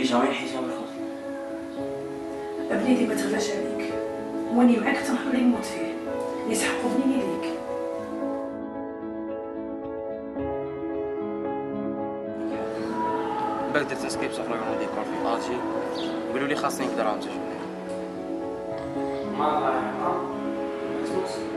جامي نحيدها من الخوف. بنيتي ما تغلاش عليك، واني معاك تنهار اللي نموت فيه، يسحقوا بنيني ليك. باك درت انسكريبسيون في لاكرون ديكور في الجي، قالوا لي خاصني 5 دراهم تاع ما الله يرحمها.